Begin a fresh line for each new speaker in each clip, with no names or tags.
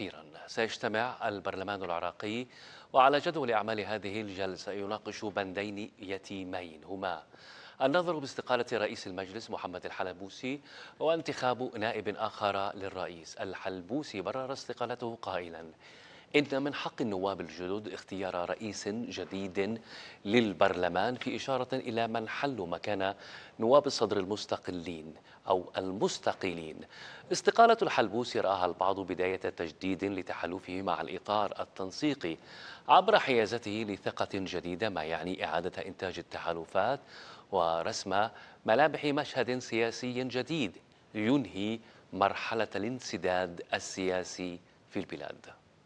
أخيرا سيجتمع البرلمان العراقي، وعلى جدول أعمال هذه الجلسة يناقش بندين يتيمين هما النظر باستقالة رئيس المجلس محمد الحلبوسي وانتخاب نائب آخر للرئيس. الحلبوسي برر استقالته قائلا إن من حق النواب الجدد اختيار رئيس جديد للبرلمان، في إشارة إلى من حلوا مكان نواب الصدر المستقلين أو المستقيلين. استقالة الحلبوسي رآها البعض بداية تجديد لتحالفه مع الإطار التنسيقي عبر حيازته لثقة جديدة، ما يعني إعادة إنتاج التحالفات ورسم ملامح مشهد سياسي جديد ينهي مرحلة الانسداد السياسي في البلاد.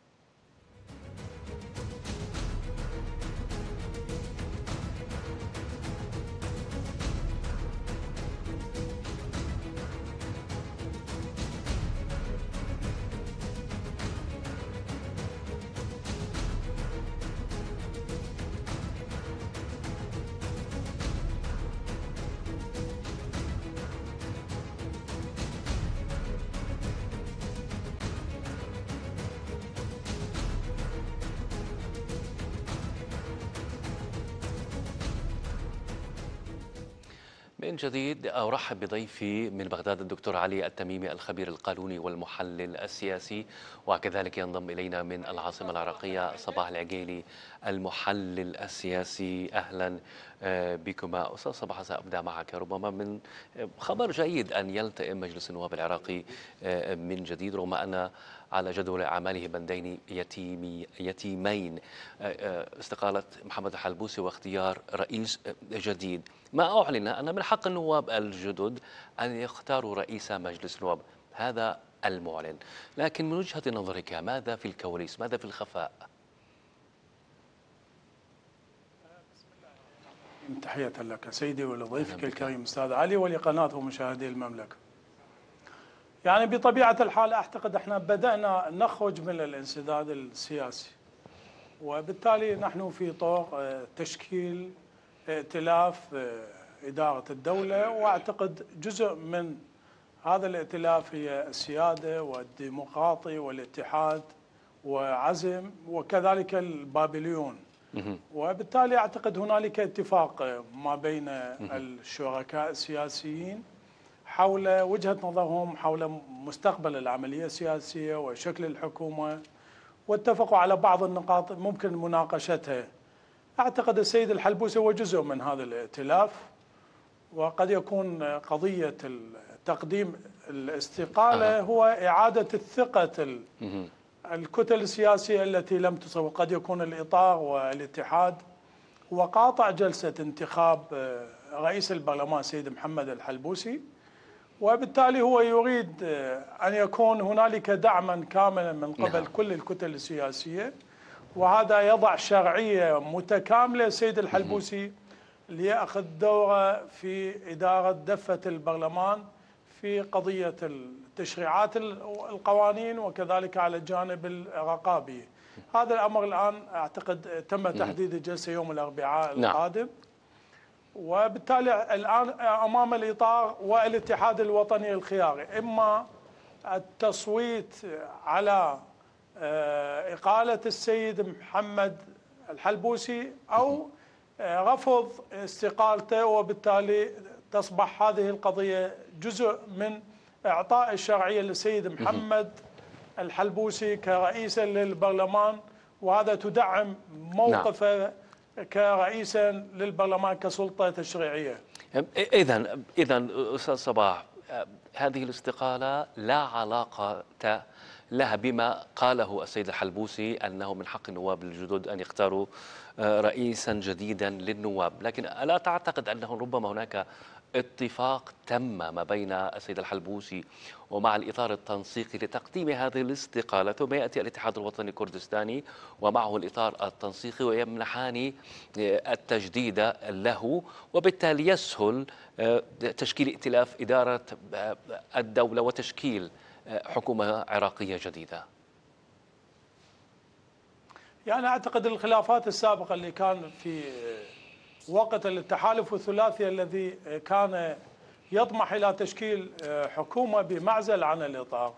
من جديد أرحب بضيفي من بغداد الدكتور علي التميمي، الخبير القانوني والمحلل السياسي، وكذلك ينضم إلينا من العاصمة العراقية صباح العقيلي المحلل السياسي. أهلا بكما. أستاذ صباح، سأبدأ معك. ربما من خبر جيد أن يلتئم مجلس النواب العراقي من جديد، رغم أن على جدول أعماله بندين يتيمين، استقالة محمد الحلبوسي واختيار رئيس جديد. ما أعلن أن من حق النواب الجدد أن يختاروا رئيس مجلس النواب، هذا المعلن. لكن من وجهة نظرك ماذا في الكواليس، ماذا في الخفاء؟
تحية لك سيدي ولضيفك الكريم أستاذ علي ولقناة ومشاهدي المملكة. يعني بطبيعة الحال أعتقد احنا بدأنا نخرج من الانسداد السياسي، وبالتالي نحن في طور تشكيل ائتلاف إدارة الدولة، وأعتقد جزء من هذا الائتلاف هي السيادة والديمقراطي والاتحاد وعزم وكذلك البابليون. وبالتالي أعتقد هنالك اتفاق ما بين الشركاء السياسيين حول وجهة نظرهم حول مستقبل العملية السياسية وشكل الحكومة، واتفقوا على بعض النقاط ممكن مناقشتها. أعتقد السيد الحلبوسي هو جزء من هذا الائتلاف، وقد يكون قضية تقديم الاستقالة هو إعادة الثقة الكتل السياسية التي لم تصل، وقد يكون الإطار والاتحاد هو قاطع جلسة انتخاب رئيس البرلمان سيد محمد الحلبوسي، وبالتالي هو يريد أن يكون هنالك دعما كاملا من قبل كل الكتل السياسية، وهذا يضع شرعية متكاملة سيد الحلبوسي ليأخذ دوره في إدارة دفة البرلمان في قضية التشريعات القوانين وكذلك على الجانب الرقابي. هذا الأمر الآن أعتقد تم تحديد الجلسة يوم الأربعاء القادم، وبالتالي الآن أمام الإطار والاتحاد الوطني الخياري، إما التصويت على إقالة السيد محمد الحلبوسي أو رفض استقالته، وبالتالي تصبح هذه القضية جزء من إعطاء الشرعية للسيد محمد الحلبوسي كرئيس للبرلمان، وهذا تدعم موقفه كرئيسا للبرلمان كسلطة تشريعية.
إذن أستاذ صباح، هذه الاستقالة لا علاقة لها بما قاله السيد الحلبوسي أنه من حق النواب الجدد أن يختاروا رئيسا جديدا للنواب، لكن ألا تعتقد أنه ربما هناك اتفاق تم ما بين السيد الحلبوسي ومع الإطار التنسيقي لتقديم هذه الاستقالة، ثم يأتي الاتحاد الوطني الكردستاني ومعه الإطار التنسيقي ويمنحان التجديد له، وبالتالي يسهل تشكيل ائتلاف إدارة الدولة وتشكيل حكومة عراقية جديدة؟
يعني أعتقد الخلافات السابقة اللي كان في وقت التحالف الثلاثي الذي كان يطمح إلى تشكيل حكومة بمعزل عن الإطار،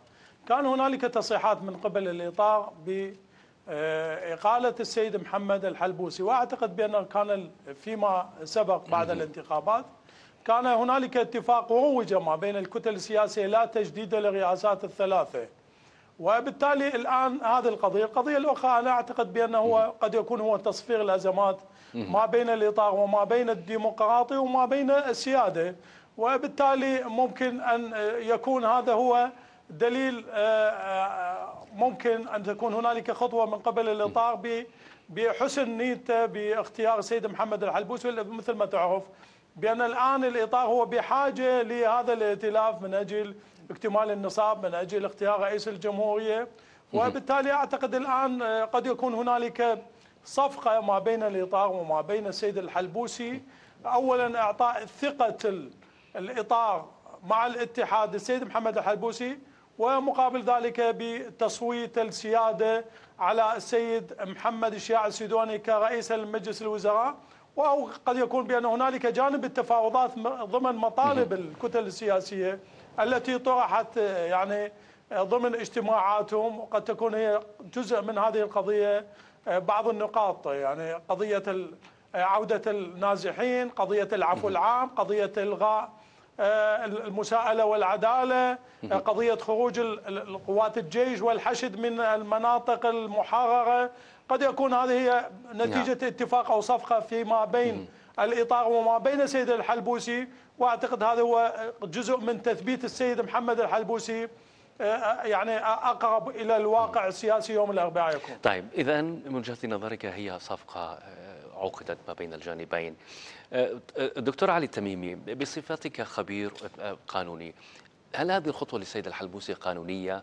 كان هنالك تصريحات من قبل الإطار بإقالة السيد محمد الحلبوسي، وأعتقد بأنه كان فيما سبق بعد الانتخابات كان هنالك اتفاق وروج ما بين الكتل السياسية لا تجديد للرئاسات الثلاثة. وبالتالي الآن هذه القضية الأخرى أنا أعتقد بأنه قد يكون هو تصفير الأزمات ما بين الإطار وما بين الديمقراطي وما بين السيادة، وبالتالي ممكن أن يكون هذا هو دليل. ممكن أن تكون هنالك خطوة من قبل الإطار بحسن نيته باختيار السيد محمد الحلبوسي، مثل ما تعرف بأن الآن الإطار هو بحاجة لهذا الائتلاف من أجل اكتمال النصاب، من أجل اختيار رئيس الجمهورية. وبالتالي أعتقد الآن قد يكون هنالك صفقة ما بين الإطار وما بين السيد الحلبوسي. أولا إعطاء ثقة الإطار مع الاتحاد السيد محمد الحلبوسي، ومقابل ذلك بتصويت السيادة على السيد محمد الشياع السيدوني كرئيس المجلس الوزراء. أو قد يكون بأن هنالك جانب التفاوضات ضمن مطالب الكتل السياسية التي طرحت يعني ضمن اجتماعاتهم، وقد تكون هي جزء من هذه القضية. بعض النقاط يعني قضية عودة النازحين، قضية العفو العام، قضية إلغاء المساءلة والعدالة، قضية خروج القوات الجيش والحشد من المناطق المحررة. قد يكون هذه هي نتيجة اتفاق أو صفقة فيما بين الإطار وما بين السيد الحلبوسي، وأعتقد هذا هو جزء من تثبيت السيد محمد الحلبوسي يعني أقرب إلى الواقع السياسي يوم الأربعاء يكون.
طيب، إذا من وجهة نظرك هي صفقة عقدت ما بين الجانبين. دكتور علي التميمي، بصفتك خبير قانوني، هل هذه الخطوة للسيد الحلبوسي قانونية؟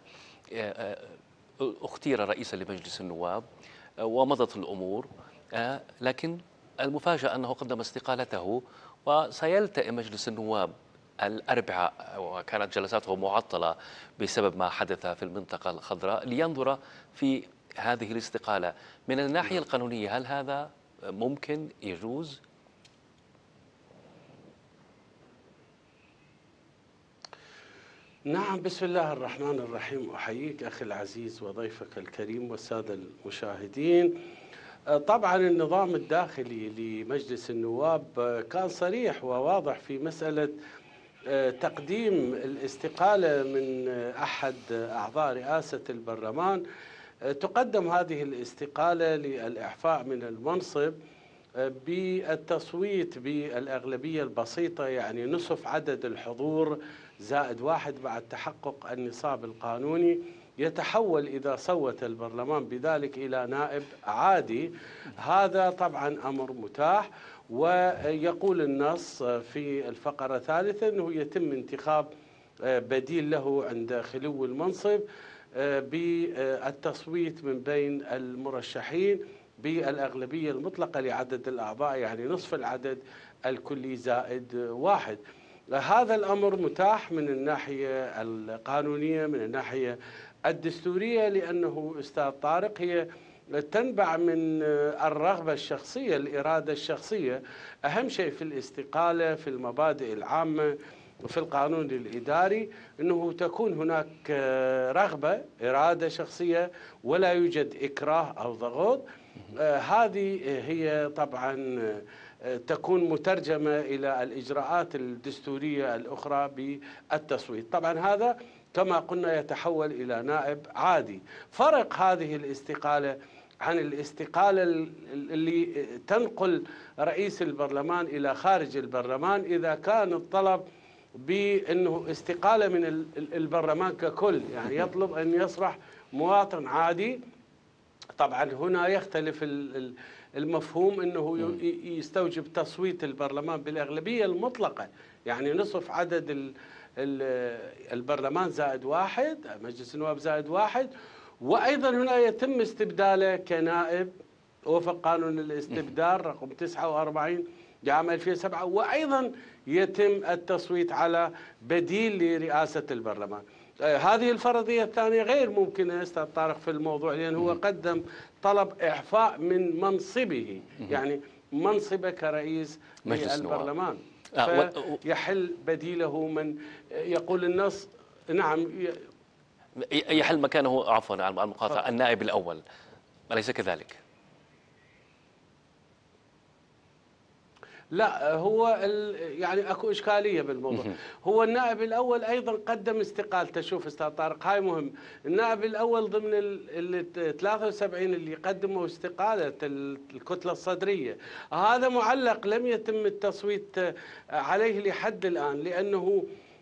اختير رئيسا لمجلس النواب ومضت الأمور، لكن المفاجأة أنه قدم استقالته وسيلتئم مجلس النواب الأربعاء، وكانت جلساته معطلة بسبب ما حدث في المنطقة الخضراء لينظر في هذه الاستقالة. من الناحية القانونية هل هذا ممكن يجوز؟
نعم، بسم الله الرحمن الرحيم. أحييك أخي العزيز وضيفك الكريم والسادة المشاهدين. طبعا النظام الداخلي لمجلس النواب كان صريح وواضح في مسألة تقديم الاستقالة من أحد أعضاء رئاسة البرلمان. تقدم هذه الاستقالة للإعفاء من المنصب بالتصويت بالأغلبية البسيطة، يعني نصف عدد الحضور زائد واحد بعد تحقق النصاب القانوني، يتحول إذا صوت البرلمان بذلك إلى نائب عادي. هذا طبعا أمر متاح، ويقول النص في الفقرة الثالثة أنه يتم انتخاب بديل له عند خلو المنصب بالتصويت من بين المرشحين بالأغلبية المطلقة لعدد الأعضاء، يعني نصف العدد الكلي زائد واحد. هذا الأمر متاح من الناحية القانونية، من الناحية الدستورية، لأنه أستاذ طارق هي تنبع من الرغبة الشخصية، الإرادة الشخصية. أهم شيء في الاستقالة في المبادئ العامة وفي القانون الإداري أنه تكون هناك رغبة، إرادة شخصية، ولا يوجد إكراه أو ضغط. هذه هي طبعا تكون مترجمة إلى الإجراءات الدستورية الأخرى بالتصويت. طبعا هذا كما قلنا يتحول إلى نائب عادي. فرق هذه الاستقالة عن الاستقالة اللي تنقل رئيس البرلمان إلى خارج البرلمان إذا كان الطلب بأنه استقالة من البرلمان ككل، يعني يطلب أن يصبح مواطن عادي. طبعا هنا يختلف المفهوم، أنه يستوجب تصويت البرلمان بالأغلبية المطلقة، يعني نصف عدد البرلمان زائد واحد، مجلس النواب زائد واحد. وأيضا هنا يتم استبداله كنائب وفق قانون الاستبدال رقم 49 لعام 2007، وأيضا يتم التصويت على بديل لرئاسة البرلمان. هذه الفرضية الثانية غير ممكنة أستاذ طارق في الموضوع، لأنه هو قدم طلب إعفاء من منصبه، يعني منصبه كرئيس للبرلمان، فيحل بديله من يقول النص. نعم،
يحل مكانه، عفوا على المقاطعة، النائب الأول، أليس كذلك؟
لا، هو يعني اكو اشكاليه بالموضوع. هو النائب الاول ايضا قدم استقالته. شوف استاذ طارق، هاي مهم. النائب الاول ضمن ال 73 اللي قدموا استقاله الكتله الصدريه، هذا معلق لم يتم التصويت عليه لحد الان، لانه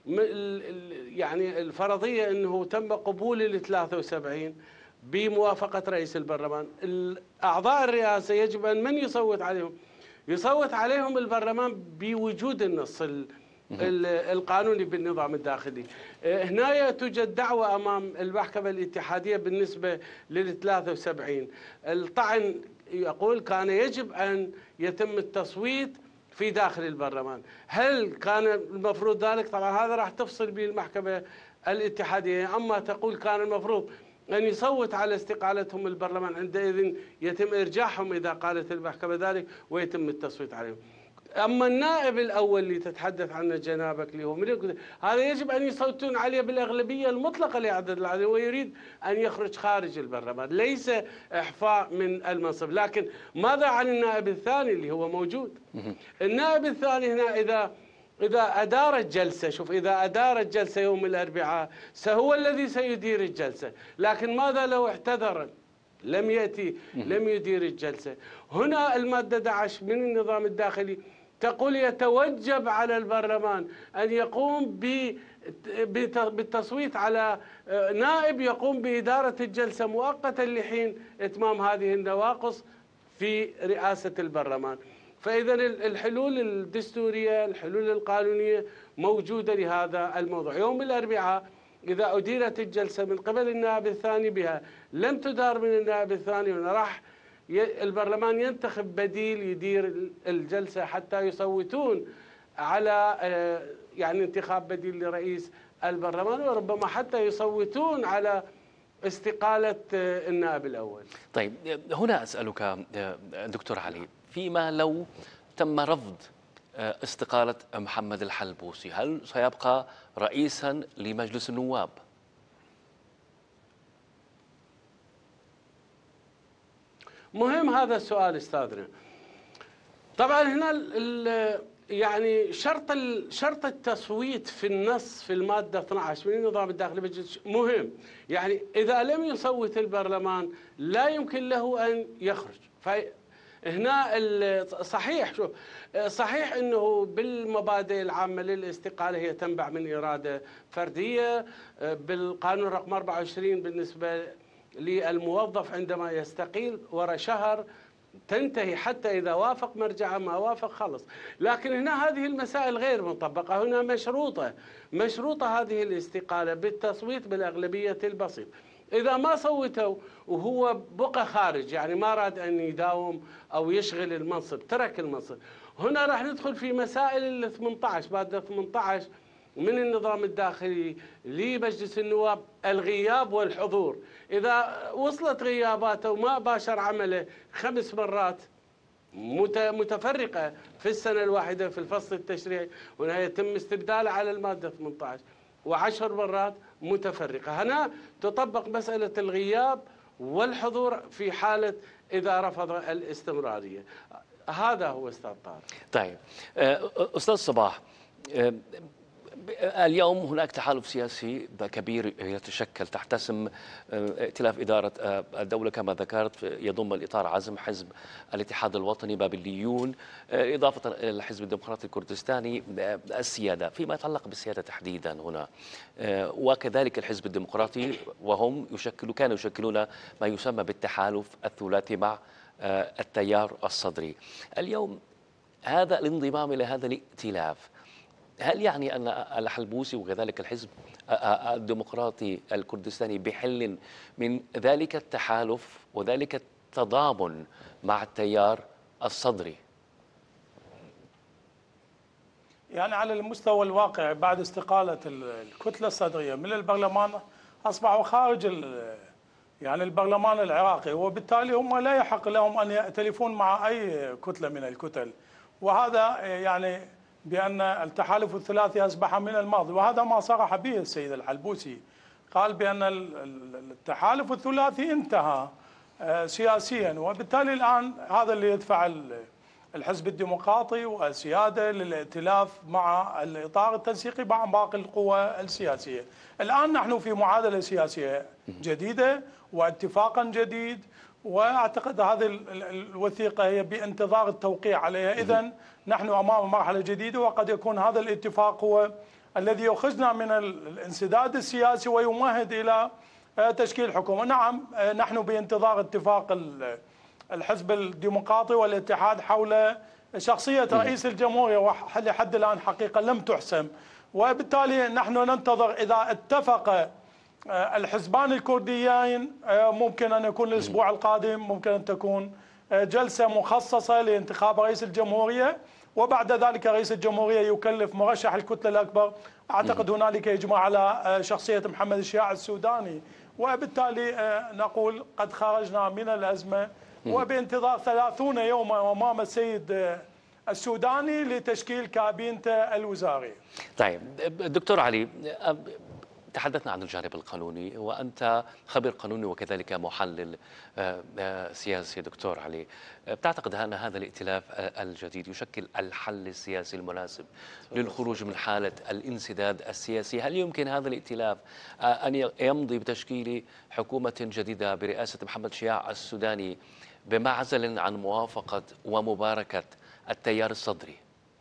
يعني الفرضيه انه تم قبول ال 73 بموافقه رئيس البرلمان. اعضاء الرئاسه يجب ان من يصوت عليهم؟ يصوت عليهم البرلمان بوجود النص القانوني بالنظام الداخلي. هنا توجد دعوة أمام المحكمة الاتحادية بالنسبة لل 73. الطعن يقول كان يجب أن يتم التصويت في داخل البرلمان. هل كان المفروض ذلك؟ طبعا هذا راح تفصل به المحكمة الاتحادية. أما تقول كان المفروض أن يصوت على استقالتهم البرلمان، عندئذ يتم إرجاعهم إذا قالت المحكمة ذلك ويتم التصويت عليهم. أما النائب الأول اللي تتحدث عنه جنابك اللي هو هذا يجب أن يصوتون عليه بالأغلبية المطلقة لعدد الأعضاء، ويريد أن يخرج خارج البرلمان، ليس إحفاء من المنصب. لكن ماذا عن النائب الثاني اللي هو موجود؟ النائب الثاني هنا إذا أدارت جلسة، شوف، إذا أدارت جلسة يوم الأربعاء هو الذي سيدير الجلسة، لكن ماذا لو اعتذر لم يأتي لم يدير الجلسة؟ هنا المادة 11 من النظام الداخلي تقول يتوجب على البرلمان أن يقوم بالتصويت على نائب يقوم بإدارة الجلسة مؤقتا لحين إتمام هذه النواقص في رئاسة البرلمان. فإذا الحلول الدستورية، الحلول القانونية موجودة لهذا الموضوع. يوم الأربعاء إذا أديرت الجلسة من قبل النائب الثاني بها، لم تدار من النائب الثاني، راح البرلمان ينتخب بديل يدير الجلسة حتى يصوتون على يعني انتخاب بديل لرئيس البرلمان، وربما حتى يصوتون على استقالة النائب الأول.
طيب، هنا أسألك دكتور علي، فيما لو تم رفض استقالة محمد الحلبوسي، هل سيبقى رئيسا لمجلس النواب؟
مهم هذا السؤال استاذنا. طبعا هنا يعني شرط التصويت في النص في المادة 12 من النظام الداخلي مهم. يعني إذا لم يصوت البرلمان لا يمكن له أن يخرج. هنا صحيح، شوف، صحيح انه بالمبادئ العامه للاستقاله هي تنبع من اراده فرديه. بالقانون رقم 24 بالنسبه للموظف عندما يستقيل ورا شهر تنتهي، حتى اذا وافق مرجعه، ما وافق خلص. لكن هنا هذه المسائل غير مطبقه، هنا مشروطه هذه الاستقاله بالتصويت بالاغلبيه البسيط. إذا ما صوتوا وهو بقى خارج، يعني ما راد أن يداوم أو يشغل المنصب، ترك المنصب، هنا راح ندخل في مسائل ال 18 مادة 18 من النظام الداخلي لمجلس النواب، الغياب والحضور. إذا وصلت غياباته وما باشر عمله 5 مرات متفرقة في السنة الواحدة في الفصل التشريعي، هنا يتم استبداله على المادة 18، و10 مرات متفرقة. هنا تطبق مسألة الغياب والحضور في حالة إذا رفض الاستمرارية. هذا هو أستاذ طارق.
طيب، أستاذ صباح، اليوم هناك تحالف سياسي كبير يتشكل تحت اسم ائتلاف إدارة الدولة كما ذكرت، يضم الإطار عزم حزب الاتحاد الوطني بابليون، إضافة إلى الحزب الديمقراطي الكردستاني السيادة، فيما يتعلق بالسيادة تحديدا هنا، وكذلك الحزب الديمقراطي، وهم كانوا يشكلون ما يسمى بالتحالف الثلاثي مع التيار الصدري. اليوم هذا الانضمام إلى هذا الائتلاف هل يعني أن الحلبوسي وكذلك الحزب الديمقراطي الكردستاني بحل من ذلك التحالف وذلك التضامن مع التيار الصدري؟
يعني على المستوى الواقع بعد استقالة الكتلة الصدرية من البرلمان أصبحوا خارج يعني البرلمان العراقي، وبالتالي هم لا يحق لهم أن يأتلفون مع أي كتلة من الكتل، وهذا يعني بأن التحالف الثلاثي أصبح من الماضي، وهذا ما صرح به السيد الحلبوسي قال بأن التحالف الثلاثي انتهى سياسيا، وبالتالي الآن هذا اللي يدفع الحزب الديمقراطي والسيادة للائتلاف مع الإطار التنسيقي مع باقي القوى السياسية. الآن نحن في معادلة سياسية جديدة واتفاقا جديد، واعتقد هذه الوثيقه هي بانتظار التوقيع عليها. اذا نحن امام مرحله جديده، وقد يكون هذا الاتفاق هو الذي يخرجنا من الانسداد السياسي ويمهد الى تشكيل حكومه. نعم، نحن بانتظار اتفاق الحزب الديمقراطي والاتحاد حول شخصيه رئيس الجمهوريه، ولحد الان حقيقه لم تحسم، وبالتالي نحن ننتظر اذا اتفق الحزبان الكرديين ممكن أن يكون الأسبوع القادم، ممكن أن تكون جلسة مخصصة لانتخاب رئيس الجمهورية، وبعد ذلك رئيس الجمهورية يكلف مرشح الكتلة الأكبر. أعتقد هنالك إجماع على شخصية محمد الشياع السوداني، وبالتالي نقول قد خرجنا من الأزمة، وبانتظار 30 يوما أمام السيد السوداني لتشكيل كابينته الوزاري.
طيب دكتور علي، تحدثنا عن الجانب القانوني، وأنت خبير قانوني وكذلك محلل سياسي. دكتور علي، بتعتقد أن هذا الائتلاف الجديد يشكل الحل السياسي المناسب للخروج من حالة الانسداد السياسي؟ هل يمكن هذا الائتلاف أن يمضي بتشكيل حكومة جديدة برئاسة محمد شياع السوداني بمعزل عن موافقة ومباركة التيار الصدري؟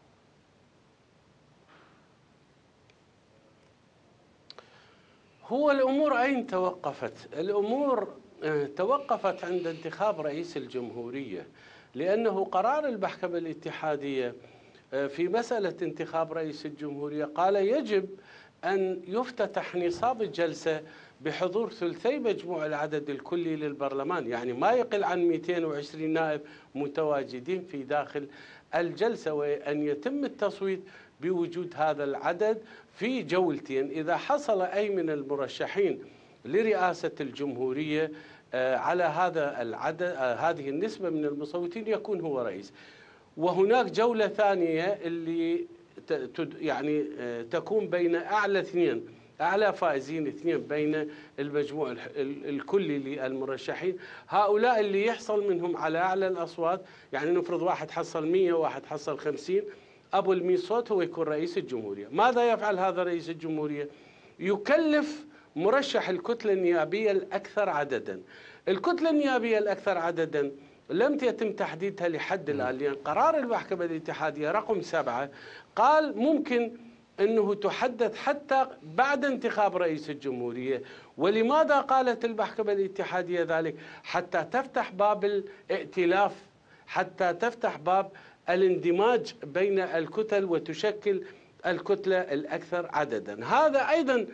هو الأمور أين توقفت؟ الأمور توقفت عند انتخاب رئيس الجمهورية، لأنه قرار المحكمة الاتحادية في مسألة انتخاب رئيس الجمهورية قال يجب أن يفتتح نصاب الجلسة بحضور ثلثي مجموع العدد الكلي للبرلمان، يعني ما يقل عن 220 نائب متواجدين في داخل الجلسة، وأن يتم التصويت بوجود هذا العدد في جولتين. إذا حصل أي من المرشحين لرئاسة الجمهورية على هذا العدد، هذه النسبة من المصوتين، يكون هو رئيس. وهناك جولة ثانية اللي يعني تكون بين أعلى فائزين اثنين بين المجموع الكلي للمرشحين. هؤلاء اللي يحصل منهم على أعلى الأصوات، يعني نفرض واحد حصل 100 وواحد حصل 50، أبو ال100 صوت هو يكون رئيس الجمهورية. ماذا يفعل هذا رئيس الجمهورية؟ يكلف مرشح الكتلة النيابية الأكثر عددا. الكتلة النيابية الأكثر عددا لم يتم تحديدها لحد الآن، لأن قرار المحكمة الاتحادية رقم 7 قال ممكن أنه تحدد حتى بعد انتخاب رئيس الجمهورية. ولماذا قالت المحكمة الاتحادية ذلك؟ حتى تفتح باب الائتلاف، حتى تفتح باب الاندماج بين الكتل وتشكل الكتلة الأكثر عددا. هذا أيضا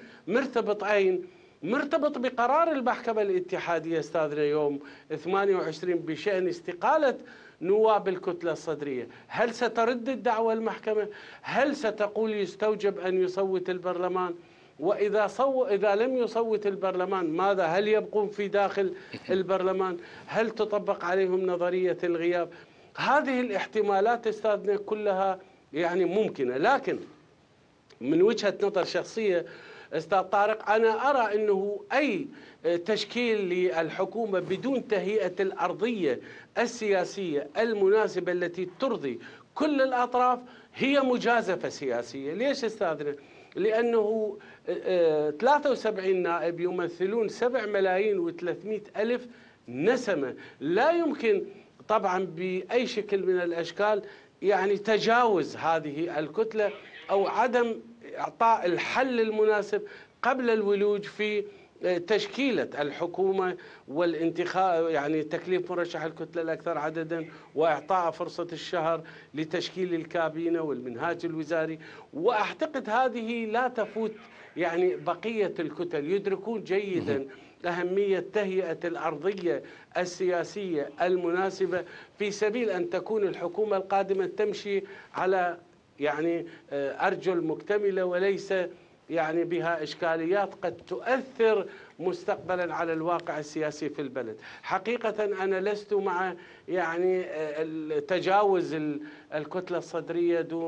مرتبط بقرار المحكمة الاتحادية أستاذنا يوم 28 بشأن استقالة نواب الكتلة الصدرية. هل سترد الدعوة المحكمة؟ هل ستقول يستوجب أن يصوت البرلمان؟ وإذا لم يصوت البرلمان ماذا؟ هل يبقون في داخل البرلمان؟ هل تطبق عليهم نظرية الغياب؟ هذه الاحتمالات استاذنا كلها يعني ممكنة، لكن من وجهة نظر شخصية استاذ طارق، أنا أرى أنه أي تشكيل للحكومة بدون تهيئة الأرضية السياسية المناسبة التي ترضي كل الأطراف هي مجازفة سياسية. ليش استاذنا؟ لأنه 73 نائب يمثلون 7,300,000 نسمة، لا يمكن طبعا بأي شكل من الأشكال يعني تجاوز هذه الكتلة أو عدم إعطاء الحل المناسب قبل الولوج في تشكيلة الحكومة والانتخاب، يعني تكليف مرشح الكتلة الأكثر عددا وإعطاء فرصة الشهر لتشكيل الكابينة والمنهاج الوزاري. وأعتقد هذه لا تفوت يعني بقية الكتل، يدركون جيدا أهمية تهيئة الأرضية السياسية المناسبة في سبيل أن تكون الحكومة القادمة تمشي على يعني أرجل مكتملة، وليس يعني بها إشكاليات قد تؤثر مستقبلا على الواقع السياسي في البلد. حقيقة أنا لست مع يعني تجاوز الكتلة الصدرية دون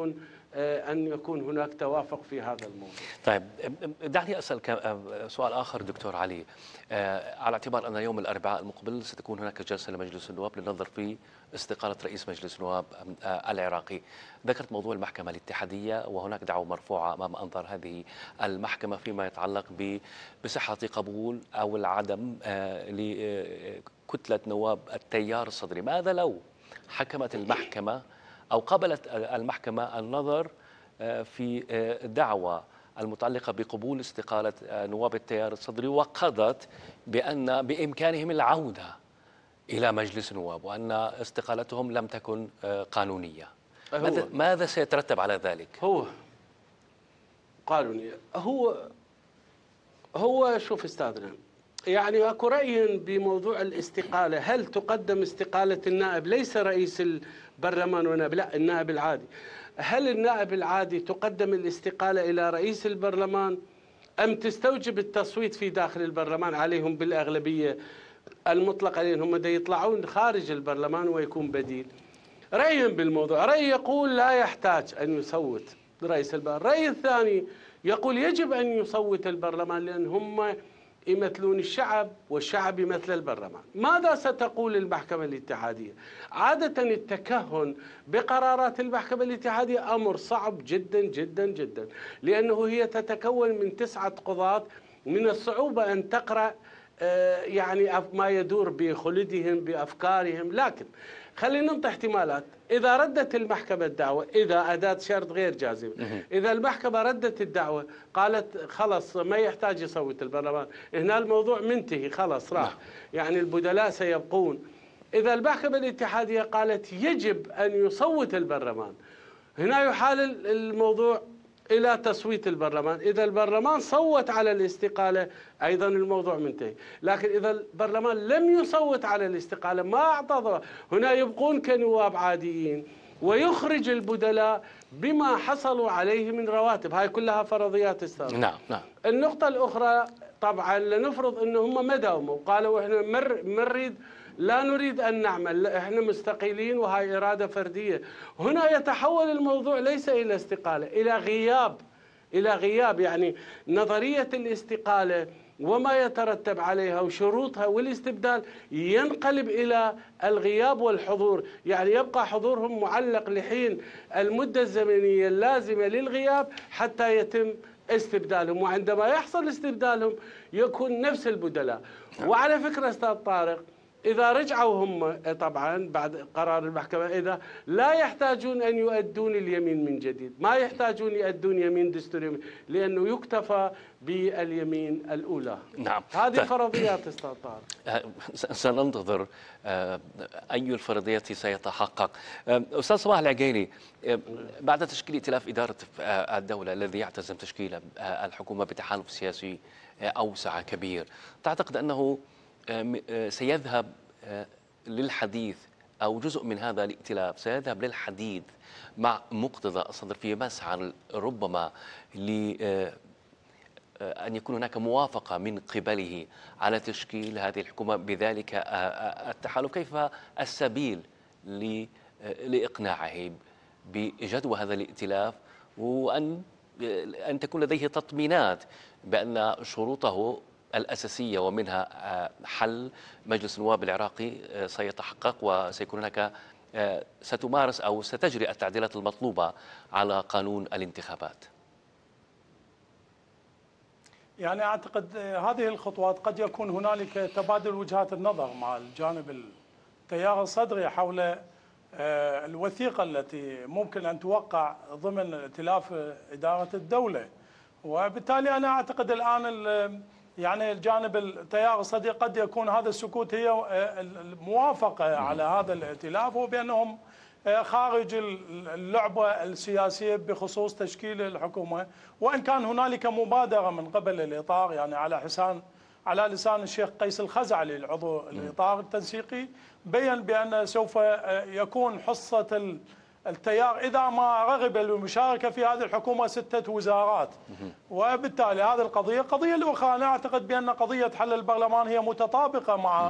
أن يكون هناك توافق في هذا الموضوع.
طيب، دعني أسأل سؤال آخر دكتور علي، على اعتبار أن يوم الأربعاء المقبل ستكون هناك جلسة لمجلس النواب للنظر في استقالة رئيس مجلس النواب العراقي. ذكرت موضوع المحكمة الاتحادية، وهناك دعوة مرفوعة أمام أنظار هذه المحكمة فيما يتعلق بصحة قبول أو العدم لكتلة نواب التيار الصدري. ماذا لو حكمت المحكمة أو قبلت المحكمة النظر في دعوى المتعلقة بقبول استقالة نواب التيار الصدري، وقضت بأن بإمكانهم العودة إلى مجلس النواب وأن استقالتهم لم تكن قانونية؟ ماذا سيترتب على ذلك؟
هو قانونية. هو شوف أستاذنا، يعني اكو رأي بموضوع الاستقالة. هل تقدم استقالة النائب ليس رئيس البرلمان ونائب، لا النائب العادي؟ هل النائب العادي تقدم الاستقالة إلى رئيس البرلمان أم تستوجب التصويت في داخل البرلمان عليهم بالأغلبية المطلقة، لأن هم يطلعون خارج البرلمان ويكون بديل؟ رأي بالموضوع، رأي يقول لا يحتاج أن يصوت رئيس البرلمان، الرأي الثاني يقول يجب أن يصوت البرلمان لأن هم يمثلون الشعب والشعب يمثل البرلمان. ماذا ستقول المحكمة الاتحادية؟ عادة التكهن بقرارات المحكمة الاتحادية أمر صعب جدا جدا جدا، لأنه هي تتكون من 9 قضاة، من الصعوبة أن تقرأ يعني ما يدور بخلدهم بأفكارهم. لكن خلينا ننطي احتمالات. إذا ردت المحكمة الدعوة، إذا أداة شرط غير جازمة، إذا المحكمة ردت الدعوة قالت خلص ما يحتاج يصوت البرلمان، هنا الموضوع منتهي خلص راح، يعني البدلاء سيبقون. إذا المحكمة الاتحادية قالت يجب أن يصوت البرلمان، هنا يحال الموضوع إلى تصويت البرلمان. إذا البرلمان صوت على الاستقالة أيضا الموضوع منتهي. لكن إذا البرلمان لم يصوت على الاستقالة، ما أعطى، هنا يبقون كنواب عاديين ويخرج البدلاء بما حصلوا عليه من رواتب. هاي كلها فرضيات استاذ.
نعم.
النقطة الأخرى طبعا لنفرض أن هم ما داوموا وقالوا إحنا لا نريد أن نعمل، إحنا مستقيلين وهاي إرادة فردية. هنا يتحول الموضوع ليس إلى استقالة، إلى غياب. يعني نظرية الاستقالة وما يترتب عليها وشروطها والاستبدال ينقلب إلى الغياب والحضور، يعني يبقى حضورهم معلق لحين المدة الزمنية اللازمة للغياب حتى يتم استبدالهم، وعندما يحصل استبدالهم يكون نفس البدلاء. وعلى فكرة أستاذ طارق، إذا رجعوا هم طبعا بعد قرار المحكمة، إذا لا يحتاجون أن يؤدون اليمين من جديد، ما يحتاجون يؤدون يمين دستوري، لأنه يكتفى باليمين الأولى.
نعم.
هذه فرضيات أستاذ طارق.
سننتظر أي الفرضيات سيتحقق. أستاذ صباح العقيلي، بعد تشكيل ائتلاف إدارة الدولة الذي يعتزم تشكيل الحكومة بتحالف سياسي أوسع كبير، تعتقد أنه سيذهب للحديث أو جزء من هذا الائتلاف سيذهب للحديث مع مقتدى الصدر في مسعى ربما لأن يكون هناك موافقة من قبله على تشكيل هذه الحكومة بذلك التحالف؟ كيف السبيل لإقناعه بجدوى هذا الائتلاف، وأن تكون لديه تطمينات بأن شروطه الأساسية ومنها حل مجلس النواب العراقي سيتحقق، وسيكون هناك ستمارس أو ستجري التعديلات المطلوبة على قانون الانتخابات؟
يعني أعتقد هذه الخطوات قد يكون هنالك تبادل وجهات النظر مع الجانب التيار الصدري حول الوثيقة التي ممكن أن توقع ضمن ائتلاف إدارة الدولة. وبالتالي أنا أعتقد الآن يعني الجانب التيار الصدري قد يكون هذا السكوت هي الموافقة على هذا الائتلاف، وبأنهم خارج اللعبة السياسية بخصوص تشكيل الحكومة، وإن كان هنالك مبادرة من قبل الإطار، يعني على لسان الشيخ قيس الخزعلي العضو الإطار التنسيقي بيّن بأن سوف يكون حصة التيار إذا ما رغب بالمشاركة في هذه الحكومة 6 وزارات. وبالتالي هذه القضية الأخرى، أنا أعتقد بأن قضية حل البرلمان هي متطابقة مع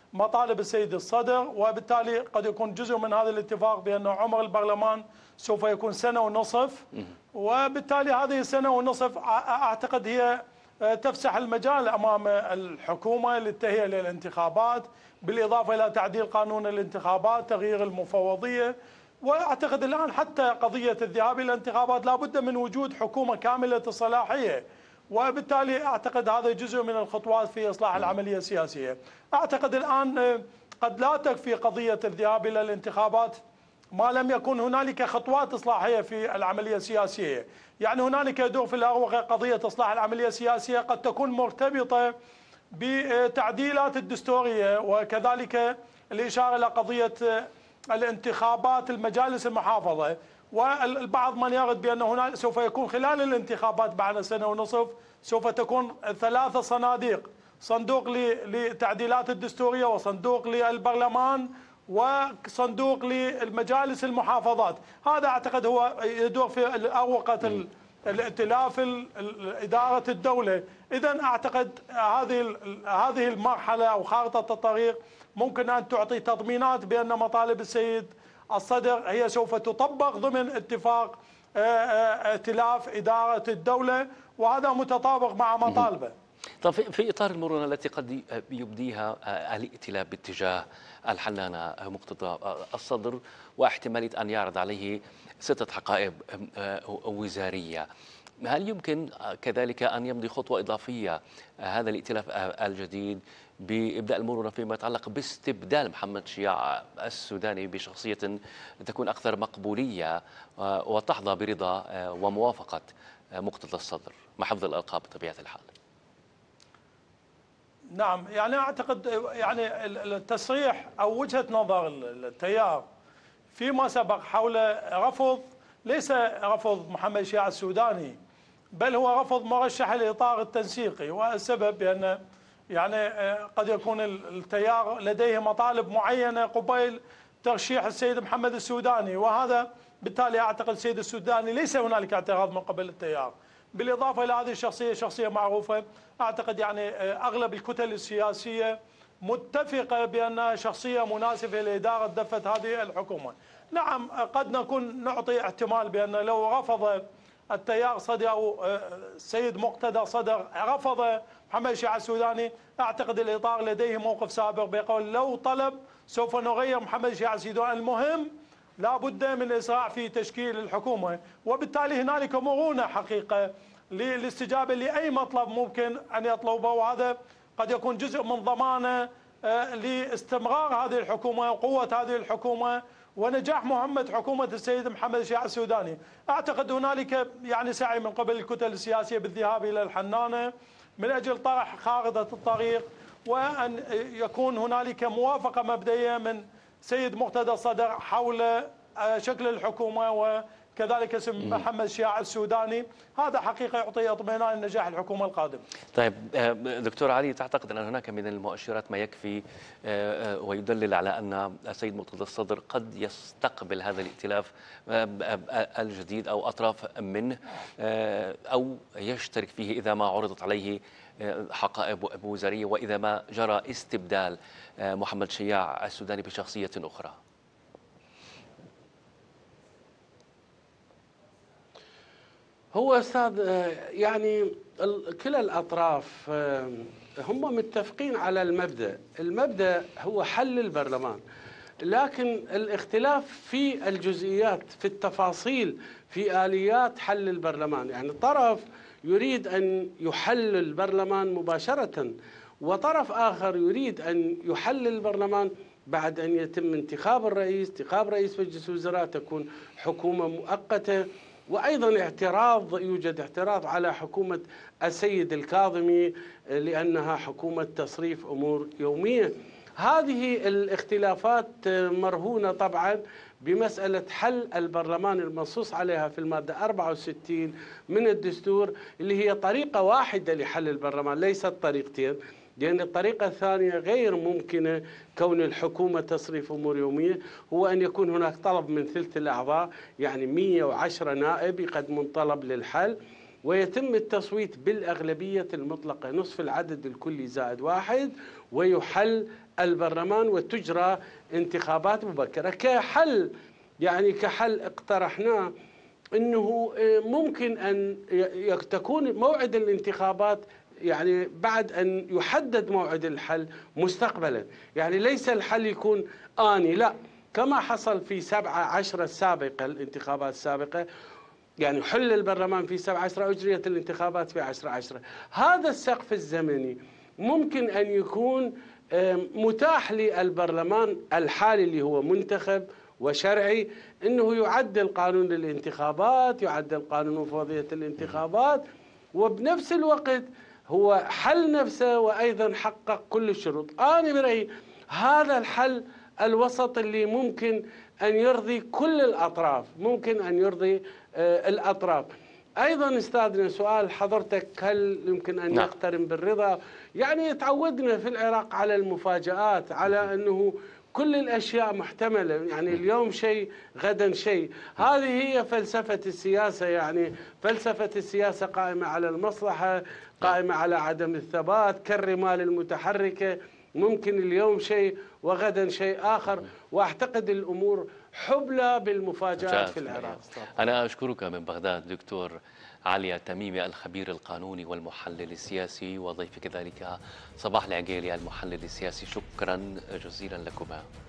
مطالب السيد الصدر، وبالتالي قد يكون جزء من هذا الاتفاق بأن عمر البرلمان سوف يكون سنة ونصف، وبالتالي هذه السنة ونصف أعتقد هي تفسح المجال أمام الحكومة للتهيئة للانتخابات، بالإضافة إلى تعديل قانون الانتخابات، تغيير المفوضية. وأعتقد الآن حتى قضية الذهاب إلى الانتخابات لابد من وجود حكومة كاملة الصلاحية، وبالتالي أعتقد هذا جزء من الخطوات في إصلاح العملية السياسية. أعتقد الآن قد لا تكفي قضية الذهاب إلى الانتخابات ما لم يكن هنالك خطوات إصلاحية في العملية السياسية. يعني هنالك دور في الأروقة قضية إصلاح العملية السياسية قد تكون مرتبطة بتعديلات الدستورية، وكذلك الإشارة إلى قضية الانتخابات المجالس المحافظة. والبعض من يرد بأن هناك سوف يكون خلال الانتخابات بعد سنة ونصف سوف تكون 3 صناديق، صندوق لتعديلات الدستورية، وصندوق للبرلمان، وصندوق للمجالس المحافظات. هذا أعتقد هو يدور في أروقة الائتلاف إدارة الدولة. إذن أعتقد هذه المرحلة أو خارطة الطريق ممكن أن تعطي تضمينات بأن مطالب السيد الصدر هي سوف تطبق ضمن اتفاق ائتلاف إدارة الدولة، وهذا متطابق مع مطالبه.
طب في إطار المرونة التي قد يبديها الائتلاف باتجاه الحنانة مقتدى الصدر واحتمالية أن يعرض عليه 6 حقائب وزارية، هل يمكن كذلك أن يمضي خطوة إضافية هذا الائتلاف الجديد بإبداء المرونة فيما يتعلق باستبدال محمد شياع السوداني بشخصية تكون أكثر مقبولية وتحظى برضا وموافقة مقتدى الصدر مع حفظ الألقاب بطبيعة الحال؟
نعم، يعني أعتقد يعني التصريح أو وجهة نظر التيار فيما سبق حول رفض، ليس رفض محمد شياع السوداني، بل هو رفض مرشح الإطار التنسيقي. والسبب بأن يعني قد يكون التيار لديه مطالب معينة قبيل ترشيح السيد محمد السوداني، وهذا بالتالي أعتقد السيد السوداني ليس هنالك اعتراض من قبل التيار. بالإضافة إلى هذه الشخصية شخصية معروفة، أعتقد يعني أغلب الكتل السياسية متفقة بأنها شخصية مناسبة لإدارة دفة هذه الحكومة. نعم، قد نكون نعطي احتمال بأن لو رفض التيار صدر أو السيد مقتدى صدر رفض محمد شياع السوداني، أعتقد الإطار لديه موقف سابق بيقول لو طلب سوف نغير محمد شياع السوداني. المهم لا بد من الإسراع في تشكيل الحكومة، وبالتالي هنالك مرونة حقيقة للاستجابة لأي مطلب ممكن أن يطلبه، وهذا قد يكون جزء من ضمانة لاستمرار هذه الحكومة وقوة هذه الحكومة ونجاح مهمة حكومة السيد محمد شياع السوداني. أعتقد هنالك يعني سعي من قبل الكتل السياسية بالذهاب إلى الحنانة من أجل طرح خارطة الطريق، وأن يكون هنالك موافقة مبدئية من سيد مقتدى الصدر حول شكل الحكومة وكذلك اسم محمد شياع السوداني. هذا حقيقة يعطي اطمئنان لنجاح الحكومة القادمة.
طيب دكتور علي، تعتقد أن هناك من المؤشرات ما يكفي ويدلل على أن السيد مقتدى الصدر قد يستقبل هذا الائتلاف الجديد أو أطراف منه أو يشترك فيه إذا ما عرضت عليه حقائب وزارية وإذا ما جرى استبدال محمد شياع السوداني بشخصية أخرى؟
هو أستاذ يعني كلا الأطراف هم متفقين على المبدأ هو حل البرلمان، لكن الاختلاف في الجزئيات، في التفاصيل، في آليات حل البرلمان. يعني طرف يريد أن يحل البرلمان مباشرة، وطرف آخر يريد أن يحل البرلمان بعد أن يتم انتخاب انتخاب رئيس مجلس الوزراء، تكون حكومة مؤقتة. وأيضا يوجد اعتراض على حكومة السيد الكاظمي لأنها حكومة تصريف أمور يومية. هذه الاختلافات مرهونة طبعا بمسألة حل البرلمان المنصوص عليها في المادة 64 من الدستور، اللي هي طريقة واحدة لحل البرلمان ليست طريقتين، لأن الطريقة الثانية غير ممكنة. كون الحكومة تصريف أمور يومية هو أن يكون هناك طلب من ثلث الأعضاء، يعني 110 نائب يقدمون طلب للحل، ويتم التصويت بالأغلبية المطلقة نصف العدد الكلي زائد واحد، ويحل البرلمان وتجرى انتخابات مبكرة. كحل يعني كحل اقترحناه أنه ممكن أن تكون موعد الانتخابات يعني بعد أن يحدد موعد الحل مستقبلا، يعني ليس الحل يكون آني، لا كما حصل في 17 السابقة الانتخابات السابقة، يعني حل البرلمان في 17 أجريت الانتخابات في 10/10. هذا السقف الزمني ممكن أن يكون متاح للبرلمان الحالي اللي هو منتخب وشرعي أنه يعدل قانون الانتخابات، يعدل قانون وفوضية الانتخابات، وبنفس الوقت هو حل نفسه وأيضا حقق كل الشروط. أنا برأيي هذا الحل الوسط اللي ممكن أن يرضي كل الأطراف، ممكن أن يرضي الأطراف. أيضا أستاذنا سؤال حضرتك هل يمكن أن يقترن بالرضا؟ يعني تعودنا في العراق على المفاجآت، على أنه كل الأشياء محتملة، يعني اليوم شيء غدا شيء. هذه هي فلسفة السياسة، يعني فلسفة السياسة قائمة على المصلحة، قائمة على عدم الثبات كالرمال المتحركة، ممكن اليوم شيء وغدا شيء آخر. وأعتقد الأمور حبلى بالمفاجآت في العراق.
أنا أشكرك من بغداد دكتور علي التميمي الخبير القانوني والمحلل السياسي، وضيفك ذلك صباح العقيلي المحلل السياسي. شكرا جزيلا لكما.